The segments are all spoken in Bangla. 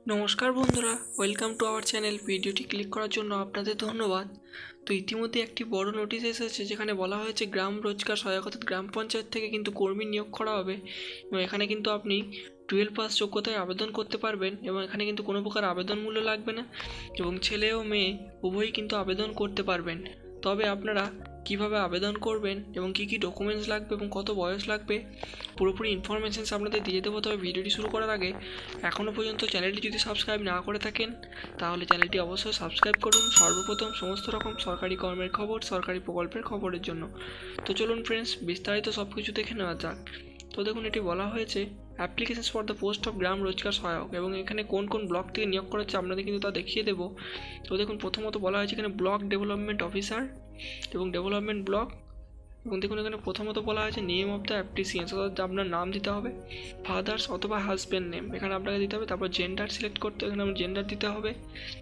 নমস্কার বন্ধুরা, ওয়েলকাম টু আওয়ার চ্যানেল। ভিডিওটি ক্লিক করার জন্য আপনাদের ধন্যবাদ। তো ইতিমধ্যে একটি বড় নোটিশ এসেছে যেখানে বলা হয়েছে গ্রাম রোজগার সহায়ক অর্থাৎ গ্রাম পঞ্চায়েত থেকে কিন্তু কর্মী নিয়োগ করা হবে এবং এখানে কিন্তু আপনি 12 পাস যোগ্যতায় আবেদন করতে পারবেন এবং এখানে কিন্তু কোনো প্রকার আবেদন মূল্য লাগবে না এবং ছেলে ও মেয়ে উভয়ই কিন্তু আবেদন করতে পারবেন। তবে আপনারা কিভাবে আবেদন করবেন এবং কী কী ডকুমেন্টস লাগবে এবং কত বয়স লাগবে পুরোপুরি ইনফরমেশানস আপনাদের দিয়ে দেবো। তবে ভিডিওটি শুরু করার আগে এখনও পর্যন্ত চ্যানেলটি যদি সাবস্ক্রাইব না করে থাকেন তাহলে চ্যানেলটি অবশ্যই সাবস্ক্রাইব করুন সর্বপ্রথম সমস্ত রকম সরকারি কর্মের খবর, সরকারি প্রকল্পের খবরের জন্য। তো চলুন ফ্রেন্ডস, বিস্তারিত সব কিছু দেখে নেওয়া যাক। তো দেখুন, এটি বলা হয়েছে applications for the post of গ্রাম রোজগার সহায়ক এবং এখানে কোন কোন ব্লক থেকে নিয়োগ করা হচ্ছে আপনাদের কিন্তু তা দেখিয়ে দেবো। তো দেখুন, প্রথমত বলা হয়েছে এখানে ব্লক ডেভেলপমেন্ট অফিসার এবং ডেভেলপমেন্ট ব্লক। এবং দেখুন, এখানে প্রথমত বলা হয়েছে নেম অফ দ্য অ্যাপ্লিসিয়েন্স, অর্থাৎ আপনার নাম দিতে হবে, ফাদার্স অথবা হাজব্যান্ড নেম এখানে আপনাকে দিতে হবে। তারপর জেন্ডার সিলেক্ট করতে হবে, এখানে আপনার জেন্ডার দিতে হবে।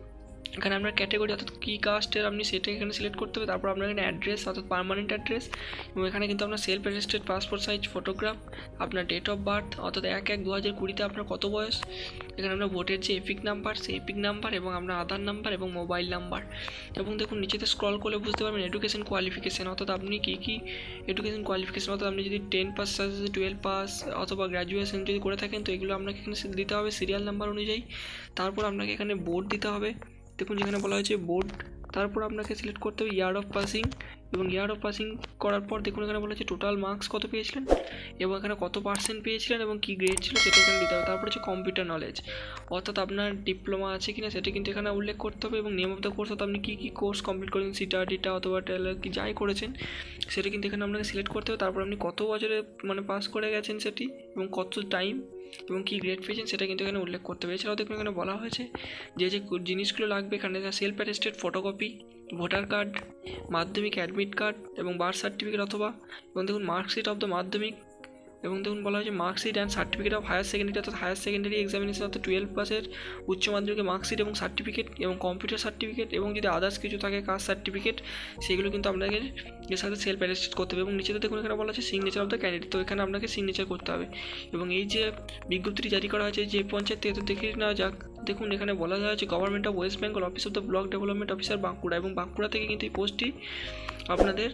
এখানে আপনার ক্যাটাগরি অর্থাৎ কী কাস্টের আপনি সেটা এখানে সিলেক্ট করতে হবে। তারপর আপনার এখানে অ্যাড্রেস অর্থাৎ পার্মানেন্ট অ্যাড্রেস এবং এখানে কিন্তু আপনার self attested passport size photograph, আপনার ডেট অফ বার্থ অর্থাৎ 1/1/2020 আপনার কত বয়স, এখানে আপনার ভোটের যে এপিক নাম্বার সেই এপিক নাম্বার এবং আপনার আধার নাম্বার এবং মোবাইল নাম্বার। এবং দেখুন, নিচেতে স্ক্রল করলে বুঝতে পারবেন এডুকেশন কোয়ালিফিকেশান, অর্থাৎ আপনি কী এডুকেশন কোয়ালিফিকেশান, অর্থাৎ আপনি যদি 10 পাস, 12 পাস অথবা গ্র্যাজুয়েশন যদি করে থাকেন তো এগুলো আপনাকে এখানে দিতে হবে সিরিয়াল নাম্বার অনুযায়ী। তারপর আপনাকে এখানে বোর্ড দিতে হবে। দেখুন, যেখানে বলা হয়েছে বোর্ড, তারপর আপনাকে সিলেক্ট করতে হবে ইয়ার অফ পাসিং এবং ইয়ার অফ পাসিং করার পর দেখুন এখানে বলা হচ্ছে টোটাল মার্কস কত পেয়েছিলেন এবং এখানে কত পার্সেন্ট পেয়েছিলেন এবং কী গ্রেড ছিল সেটা এখানে দিতে হবে। তারপর হচ্ছে কম্পিউটার নলেজ, অর্থাৎ আপনার ডিপ্লোমা আছে কিনা সেটা কিন্তু এখানে উল্লেখ করতে হবে এবং নেম অফ দ্য কোর্স, অর্থাৎ আপনি কী কোর্স কমপ্লিট করেছেন, সিটা ডিটা অথবা টেলার কি যাই করেছেন সেটা কিন্তু এখানে আপনাকে সিলেক্ট করতে হবে। তারপর আপনি কত বছরে পাস করে গেছেন সেটি এবং কত টাইম এবং কী গ্রেড পেয়েছেন সেটা কিন্তু এখানে উল্লেখ করতে হবে। এছাড়াও দেখুন, এখানে বলা হয়েছে যে জিনিসগুলো লাগবে এখানে self attested photocopy, voter card, মাধ্যমিক অ্যাডমিট কার্ড এবং বার্থ সার্টিফিকেট অথবা এবং দেখুন মার্কশিট অফ দ্য মাধ্যমিক এবং দেখুন বলা হয়েছে marksheet and certificate of higher secondary, অর্থাৎ হায়ার সেকেন্ডারি এক্সামিনেশন অর্থাৎ 12 পাসের উচ্চ মাধ্যমিকের মার্কশিট এবং সার্টিফিকেট এবং কম্পিউটার সার্টিফিকেট এবং যদি আদার্স কিছু থাকে কাস্ট সার্টিফিকেট সেগুলো কিন্তু আপনাকে এর সাথে সেলফ অ্যাটেস্টেড করতে হবে। এবং নিচেতে দেখুন এখানে বলা আছে সিগনেচার অফ দ্য ক্যান্ডিডেট, তো এখানে আপনাকে সিগনেচার করতে হবে। এবং এই যে বিজ্ঞপ্তিটি জারি করা হয়েছে যে পঞ্চায়েত থেকে, তো দেখে নেওয়া যাক। দেখুন, এখানে বলা হয়েছে government of West Bengal, office of the block development officer Bankura, এবং বাঁকুড়া থেকে কিন্তু এই পোস্টটি আপনাদের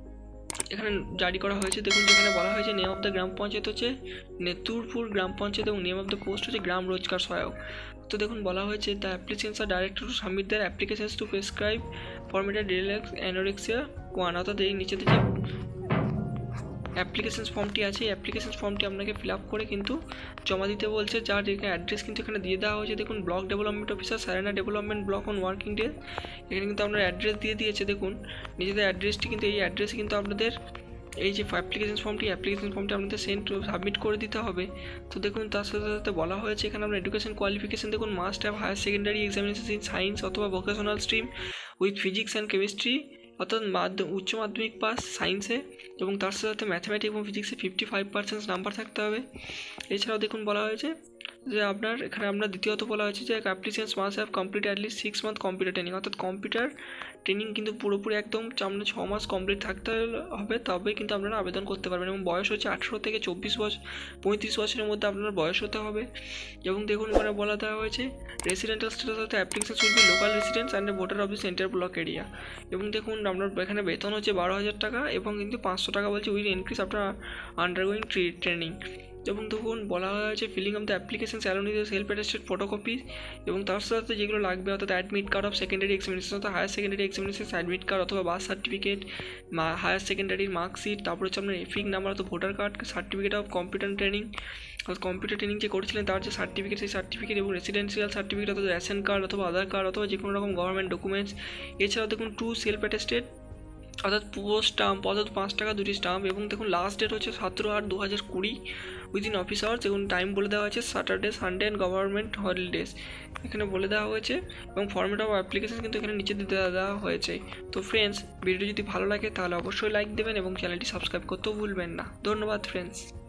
এখানে জারি করা হয়েছে। দেখুন, যেখানে বলা হয়েছে name of the gram panchayat হচ্ছে নেতুরপুর গ্রাম পঞ্চায়েত এবং নেম অফ দ্য পোস্ট হচ্ছে গ্রাম রোজগার সহায়ক। তো দেখুন বলা হয়েছে the applications are directed to submit their applications to prescribe formatted relax anorexia 1, অর্থাৎ এই নিচেতে যে অ্যাপ্লিকেশনস ফর্মটি আছে এই অ্যাপ্লিকেশনস ফর্মটি আপনাকে ফিল আপ করে কিন্তু জমা দিতে বলছে, যার এখানে অ্যাড্রেস কিন্তু এখানে দিয়ে দেওয়া হয়েছে। দেখুন, ব্লক ডেভেলপমেন্ট অফিসার সারানা development block on working day, এখানে কিন্তু আপনার অ্যাড্রেস দিয়ে দিয়েছে। দেখুন নিজেদের অ্যাড্রেসটি কিন্তু এই অ্যাড্রেসে কিন্তু আপনাদের এই যে অ্যাপ্লিকেশন ফর্মটি আপনাদের সাবমিট করে দিতে হবে। তো দেখুন, তার সাথে সাথে বলা হয়েছে এখানে আপনার এডুকেশন কোয়ালিফিকেশান দেখুন must have higher secondary examination in science অথবা vocational stream with physics and chemistry, অর্থাৎ উচ্চ মাধ্যমিক পাস সায়েন্সে এবং তার সাথে সাথে ম্যাথমেটিক্স এবং ফিজিক্সে 55% নাম্বার থাকতে হবে। এছাড়াও দেখুন বলা হয়েছে যে আপনার দ্বিতীয়ত বলা হয়েছে যে applications must have complete at least 6 month computer training, অর্থাৎ কম্পিউটার ট্রেনিং কিন্তু পুরোপুরি একদম 6 মাস কমপ্লিট থাকতে হবে, তবে কিন্তু আপনারা আবেদন করতে পারবেন। এবং বয়স হচ্ছে 18 থেকে 35 বছরের মধ্যে আপনার বয়স হতে হবে। এবং দেখুন এখানে বলা দেওয়া হয়েছে রেসিডেন্টাল স্ট্যাটাস অর্থাৎ application should be local residence and voter of the center block area. এবং দেখুন আপনার এখানে বেতন হচ্ছে 12,000 টাকা এবং কিন্তু 500 টাকা বলছে will increase after undergoing training. এবং দেখুন বলা হয়েছে filling of the application along with self attested photocopy এবং তার সাথে যেগুলো লাগবে অর্থাৎ admit card of secondary examination অর্থাৎ higher secondary examination admit card অথবা বার্থ সার্টিফিকেট, হায়ার সেকেন্ডারির মার্কশিট, তারপর হচ্ছে আপনার এপিক নাম্বার অর্থাৎ voter card, certificate of computer training অর্থাৎ কম্পিউটার ট্রেনিং যে করেছিলেন তার যে সার্টিফিকেট সেই সার্টিফিকেট এবং রেসিডেন্সিয়াল সার্টিফিকেট অর্থাৎ রেশন কার্ড অথবা আধার কার্ড অথবা যে কোনো রকম গভর্নমেন্ট ডকুমেন্টস। এছাড়াও দেখুন 2 সেলফ অ্যাটেস্টেড অর্থাৎ পোস্ট স্টাম্প অর্থাৎ 5 টাকা 2টি স্টাম্প। এবং দেখুন লাস্ট ডেট হচ্ছে 17/8/2020 উইদিন অফিস আওয়ার্স এবং টাইম বলে দেওয়া হয়েছে Saturday, Sunday and government holidays এখানে বলে দেওয়া হয়েছে। এবং ফরম্যাট অফ অ্যাপ্লিকেশন কিন্তু এখানে নিচে দিয়ে দেওয়া হয়েছে। তো ফ্রেন্ডস, ভিডিওটি যদি ভালো লাগে তাহলে অবশ্যই লাইক দেবেন এবং চ্যানেলটি সাবস্ক্রাইব করতেও ভুলবেন না। ধন্যবাদ ফ্রেন্ডস।